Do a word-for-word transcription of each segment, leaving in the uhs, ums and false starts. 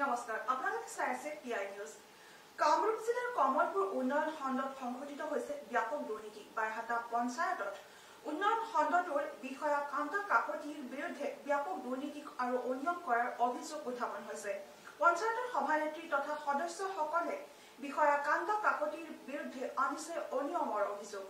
নমস্কাৰ আপোনালোকে চাই আছে পিআই নিউজ। কামৰূপ জিলাৰ কমলপুৰ উন্নয়ন খণ্ডত সংঘটিত হৈছে ব্যাপক দুৰ্নীতি। বাইহাটা পঞ্চায়তত উন্নয়ন খণ্ডটোৰ বিষয়া কান্তা কাকতিৰ বিৰুদ্ধে ব্যাপক দুৰ্নীতি আৰু অনিয়ম কৰাৰ অভিযোগ উত্থাপন হৈছে। পঞ্চায়তৰ সভানেত্ৰী তথা সদস্যসকলে বিষয়া কান্তা কাকতিৰ বিৰুদ্ধে আনিছে অনিয়মৰ অভিযোগ।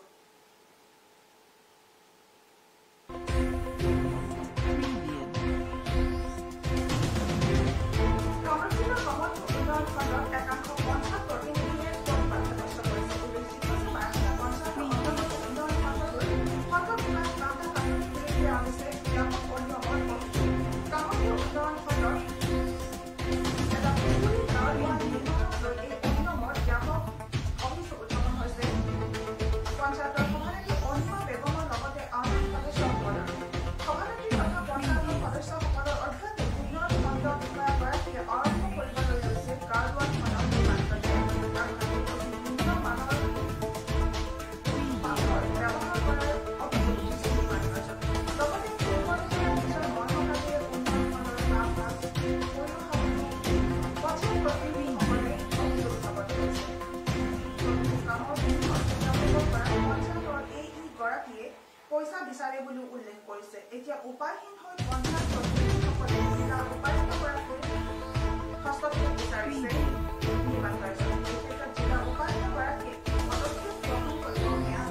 পইচা বিচাৰে বুলি উল্লেখ কৰিছে। এতিয়া উপায়হীন হৈ পঞ্চায়ত প্ৰতিনিধিসকলে জিলা উপায়ুক্তগৰাকীৰ হস্তক্ষেপ বিচাৰিছে নিৰ্মাণ কাৰ্যত। এই ক্ষেত্ৰত জিলা উপায়ুক্তগৰাকীয়ে পদক্ষেপ গ্ৰহণ কৰিব সেয়া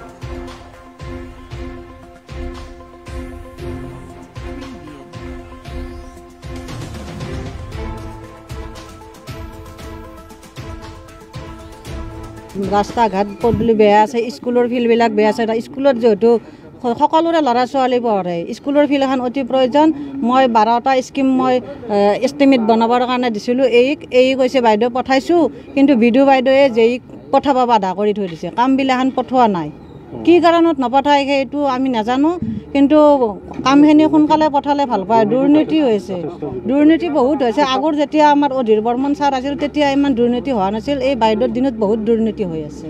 ৰাস্তা ঘাট পদূলি বেয়া আছে, স্কুলৰ ফিল্ডবিলাক বেয়া আছে। স্কুলত যিহেতু সকলোৰে ল'ৰা ছোৱালী পঢ়ে, স্কুলৰ ফিল্ড এখন অতি প্ৰয়োজন। মই বাৰটা স্কিম মই এষ্টিমেট বনাবৰ কাৰণে দিছিলোঁ। এইক এই কৈছে বাইদেউ পঠাইছোঁ, কিন্তু বিদু বাইদেৱে যেইক পঠাব বাধা কৰি থৈ দিছে, কামবিলাখান পঠোৱা নাই। কি কাৰণত নপঠায় সেইটো আমি নাজানো, কিন্তু কামখিনি সোনকালে পঠালে ভাল পায়। দুৰ্নীতি হৈছে, দুৰ্নীতি বহুত হৈছে। আগৰ যেতিয়া আমাৰ অধীৰ বৰ্মন ছাৰ আছিল তেতিয়া ইমান দুৰ্নীতি হোৱা নাছিল। এই বাইদেউৰ দিনত বহুত দুৰ্নীতি হৈ আছে।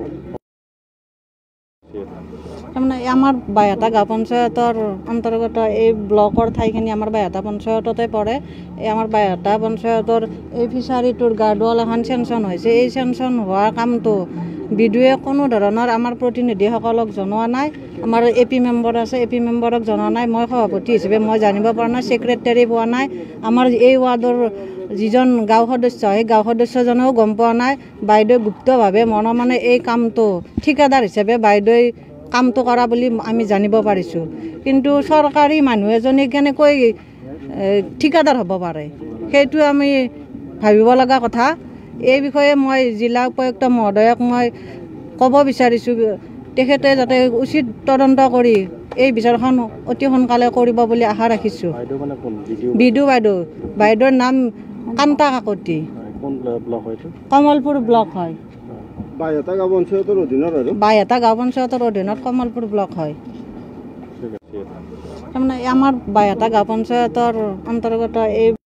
তাৰমানে আমাৰ বাইহাটা গাঁও পঞ্চায়তৰ অন্তৰ্গত এই ব্লকৰ ঠাইখিনি আমাৰ বাইহাটা পঞ্চায়ততে পৰে। এই আমাৰ বাইহাটা পঞ্চায়তৰ এই ফিচাৰীটোৰ গাৰ্ডৱাল এখন চেংচন হৈছে। এই চেংচন হোৱা কামটো বিদুৱে কোনো ধৰণৰ আমাৰ প্ৰতিনিধিসকলক জনোৱা নাই। আমাৰ এ পি মেম্বাৰ আছে, এ পি মেম্বাৰক জনোৱা নাই। মই সভাপতি হিচাপে মই জানিব পৰা নাই, ছেক্ৰেটাৰী পোৱা নাই। আমাৰ এই ৱাৰ্ডৰ যিজন গাঁও সদস্য, সেই গাঁও সদস্যজনেও গম পোৱা নাই। বাইদেৱে গুপ্তভাৱে মনে মনে এই কামটো ঠিকাদাৰ হিচাপে বাইদেৱে কামটো কৰা বুলি আমি জানিব পাৰিছোঁ। কিন্তু চৰকাৰী মানুহ এজনী কেনেকৈ ঠিকাদাৰ হ'ব পাৰে সেইটো আমি ভাবিব লগা কথা। এই বিষয়ে মই জিলা উপায়ুক্ত মহোদয়ক মই ক'ব বিচাৰিছোঁ, তেখেতে যাতে উচিত তদন্ত কৰি এই বিচাৰখন অতি সোনকালে কৰিব বুলি আশা ৰাখিছোঁ। বিদু বাইদেউ, বাইদেউৰ নাম কান্তা কাকতি, কমলপুৰ ব্লক হয়। বাইহাটা গাঁও পঞ্চায়তৰ অধীনত আৰু বাইহাটা গাঁও পঞ্চায়তৰ অধীনত কমলপুৰ ব্লক হয়। তাৰমানে আমাৰ বাইহাটা গাঁও পঞ্চায়তৰ অন্তৰ্গত এই